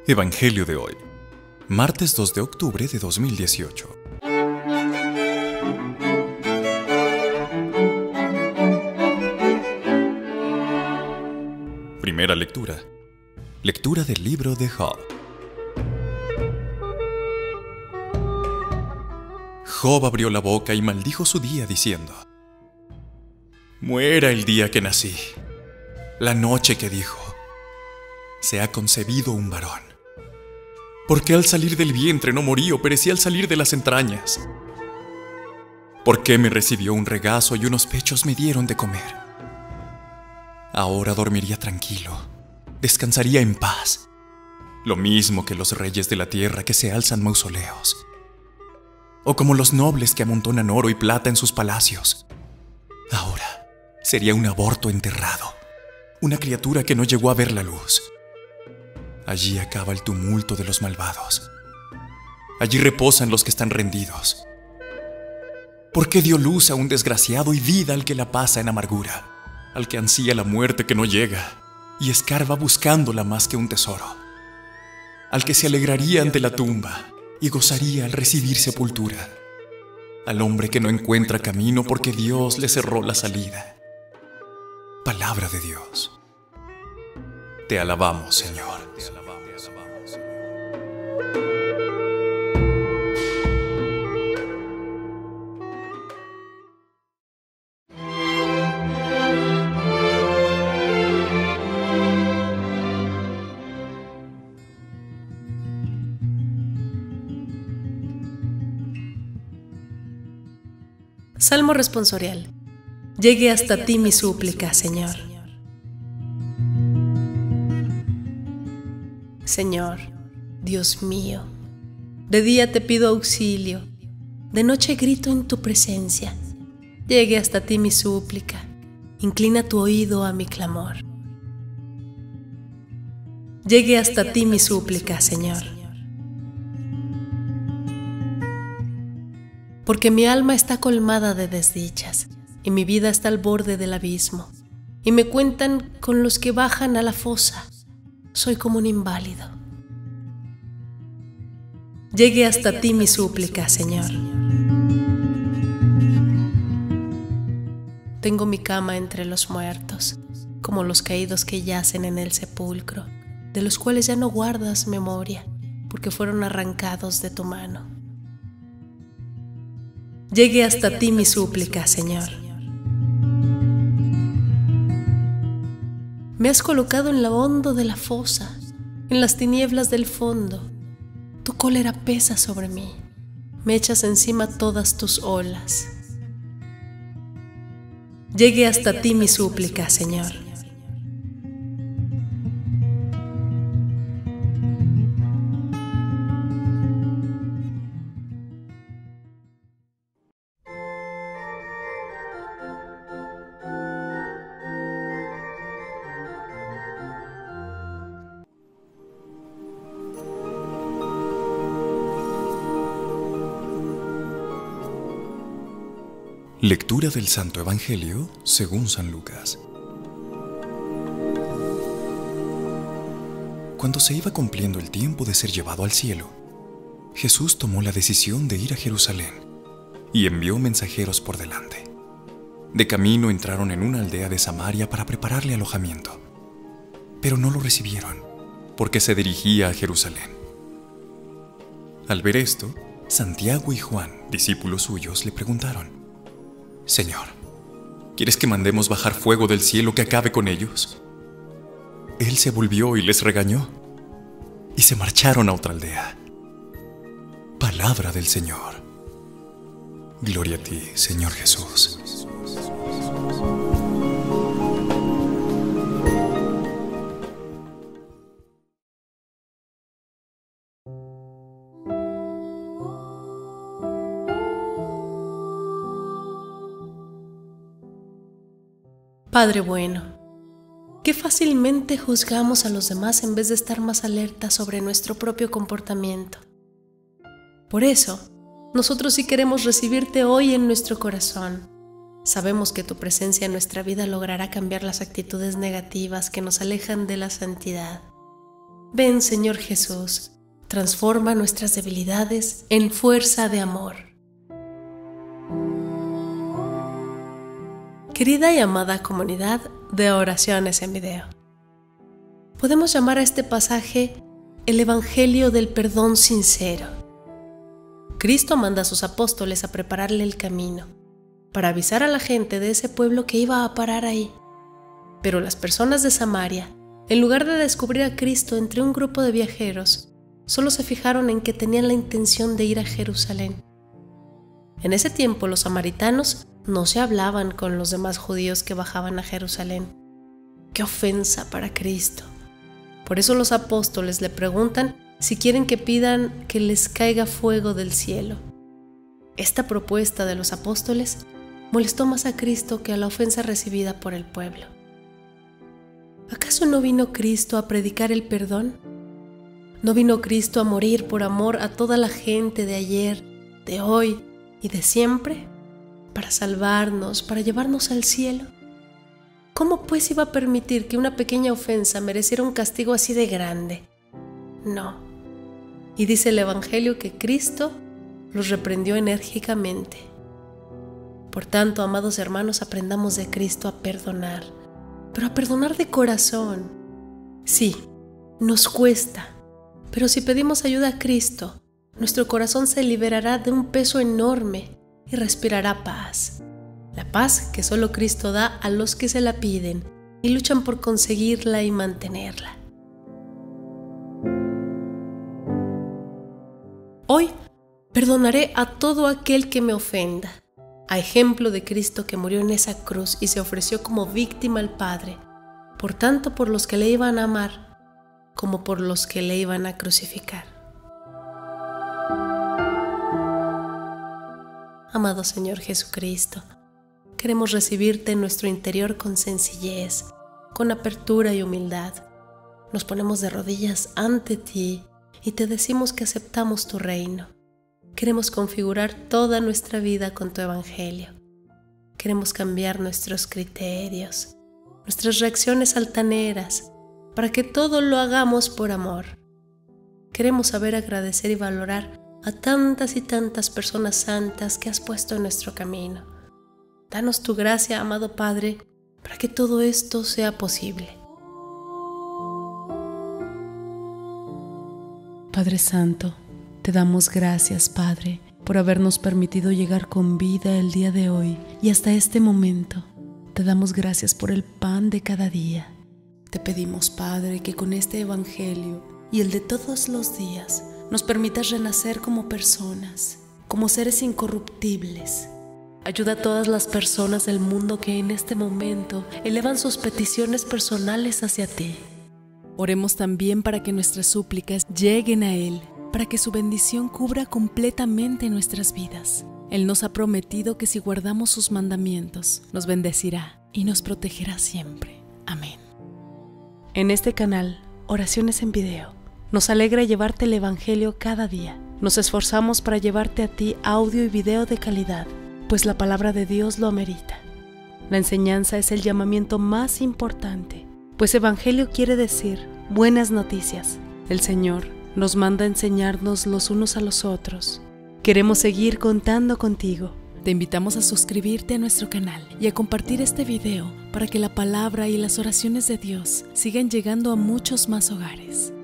Evangelio de hoy, martes 2 de octubre de 2018. Primera lectura. Lectura del libro de Job. Job abrió la boca y maldijo su día diciendo: muera el día que nací, la noche que dijo: se ha concebido un varón. ¿Por qué al salir del vientre no morí o perecí al salir de las entrañas? ¿Por qué me recibió un regazo y unos pechos me dieron de comer? Ahora dormiría tranquilo, descansaría en paz, lo mismo que los reyes de la tierra que se alzan mausoleos, o como los nobles que amontonan oro y plata en sus palacios. Ahora sería un aborto enterrado, una criatura que no llegó a ver la luz. Allí acaba el tumulto de los malvados. Allí reposan los que están rendidos. ¿Por qué dio luz a un desgraciado y vida al que la pasa en amargura, al que ansía la muerte que no llega y escarba buscándola más que un tesoro, al que se alegraría ante la tumba y gozaría al recibir sepultura, al hombre que no encuentra camino porque Dios le cerró la salida? Palabra de Dios. Te alabamos, Señor. Salmo responsorial. Llegue hasta ti mi súplica, Señor. Señor, Dios mío, de día te pido auxilio, de noche grito en tu presencia. Llegue hasta ti mi súplica, inclina tu oído a mi clamor. Llegue hasta ti mi súplica, Señor. Porque mi alma está colmada de desdichas, y mi vida está al borde del abismo, y me cuentan con los que bajan a la fosa. Soy como un inválido. Llegue hasta ti mi súplica, Señor. Tengo mi cama entre los muertos, como los caídos que yacen en el sepulcro, de los cuales ya no guardas memoria, porque fueron arrancados de tu mano. Llegue hasta ti mi súplica, Señor. Me has colocado en lo hondo de la fosa, en las tinieblas del fondo. Tu cólera pesa sobre mí, me echas encima todas tus olas. Llegue hasta ti mi súplica, Señor. Lectura del Santo Evangelio según San Lucas. Cuando se iba cumpliendo el tiempo de ser llevado al cielo, Jesús tomó la decisión de ir a Jerusalén y envió mensajeros por delante. De camino entraron en una aldea de Samaria para prepararle alojamiento, pero no lo recibieron porque se dirigía a Jerusalén. Al ver esto, Santiago y Juan, discípulos suyos, le preguntaron: Señor, ¿quieres que mandemos bajar fuego del cielo que acabe con ellos? Él se volvió y les regañó, y se marcharon a otra aldea. Palabra del Señor. Gloria a ti, Señor Jesús. Padre bueno, qué fácilmente juzgamos a los demás en vez de estar más alerta sobre nuestro propio comportamiento. Por eso, nosotros sí queremos recibirte hoy en nuestro corazón. Sabemos que tu presencia en nuestra vida logrará cambiar las actitudes negativas que nos alejan de la santidad. Ven, Señor Jesús, transforma nuestras debilidades en fuerza de amor. Querida y amada comunidad de oraciones en video, podemos llamar a este pasaje el Evangelio del perdón sincero. Cristo manda a sus apóstoles a prepararle el camino, para avisar a la gente de ese pueblo que iba a parar ahí. Pero las personas de Samaria, en lugar de descubrir a Cristo entre un grupo de viajeros, solo se fijaron en que tenían la intención de ir a Jerusalén. En ese tiempo los samaritanos no se hablaban con los demás judíos que bajaban a Jerusalén. ¡Qué ofensa para Cristo! Por eso los apóstoles le preguntan si quieren que pidan que les caiga fuego del cielo. Esta propuesta de los apóstoles molestó más a Cristo que a la ofensa recibida por el pueblo. ¿Acaso no vino Cristo a predicar el perdón? ¿No vino Cristo a morir por amor a toda la gente de ayer, de hoy y de siempre? Para salvarnos, para llevarnos al cielo. ¿Cómo pues iba a permitir que una pequeña ofensa mereciera un castigo así de grande? No. Y dice el Evangelio que Cristo los reprendió enérgicamente. Por tanto, amados hermanos, aprendamos de Cristo a perdonar, pero a perdonar de corazón. Sí, nos cuesta, pero si pedimos ayuda a Cristo, nuestro corazón se liberará de un peso enorme y respirará paz. La paz que solo Cristo da a los que se la piden y luchan por conseguirla y mantenerla. Hoy perdonaré a todo aquel que me ofenda, a ejemplo de Cristo que murió en esa cruz y se ofreció como víctima al Padre, por tanto por los que le iban a amar, como por los que le iban a crucificar. Amado Señor Jesucristo, queremos recibirte en nuestro interior con sencillez, con apertura y humildad. Nos ponemos de rodillas ante ti y te decimos que aceptamos tu reino. Queremos configurar toda nuestra vida con tu Evangelio. Queremos cambiar nuestros criterios, nuestras reacciones altaneras, para que todo lo hagamos por amor. Queremos saber agradecer y valorar a tantas y tantas personas santas que has puesto en nuestro camino. Danos tu gracia, amado Padre, para que todo esto sea posible. Padre Santo, te damos gracias, Padre, por habernos permitido llegar con vida el día de hoy y hasta este momento. Te damos gracias por el pan de cada día. Te pedimos, Padre, que con este Evangelio y el de todos los días nos permitas renacer como personas, como seres incorruptibles. Ayuda a todas las personas del mundo que en este momento elevan sus peticiones personales hacia ti. Oremos también para que nuestras súplicas lleguen a Él, para que su bendición cubra completamente nuestras vidas. Él nos ha prometido que si guardamos sus mandamientos, nos bendecirá y nos protegerá siempre. Amén. En este canal, Oraciones en Video, nos alegra llevarte el Evangelio cada día. Nos esforzamos para llevarte a ti audio y video de calidad, pues la palabra de Dios lo amerita. La enseñanza es el llamamiento más importante, pues Evangelio quiere decir buenas noticias. El Señor nos manda a enseñarnos los unos a los otros. Queremos seguir contando contigo. Te invitamos a suscribirte a nuestro canal y a compartir este video para que la palabra y las oraciones de Dios sigan llegando a muchos más hogares.